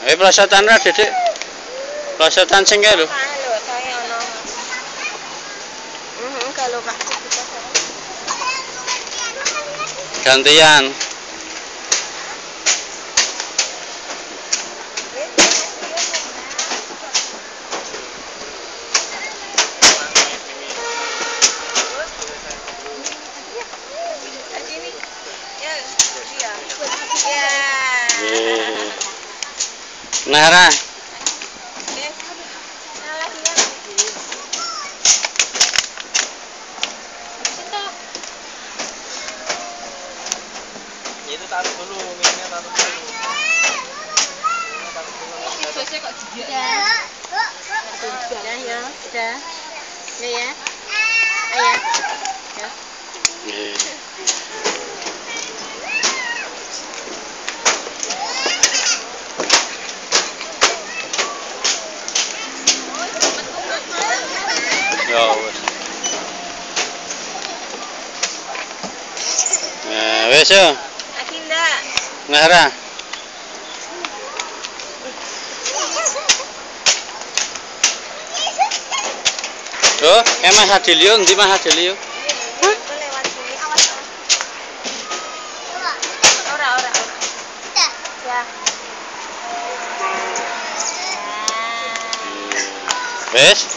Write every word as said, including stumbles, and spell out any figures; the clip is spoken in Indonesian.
Eh pelasotan ra Dedek. Pelasotan sing kae lho. Lho, saya ono. Heeh, kalau Pak kita. Gantian. Nara. Itu taruh dulu, minumnya taruh dulu. Sudah. Sudah ya, sudah. Ya ya. Ayah. Ya. Ya wis. Nah, wis yo. Akinda. Nara. Oh, eh Mas Adelio, ndi Mas Adelio? Lewat sini, awas awas. Ora ora ora. Ya. Wis.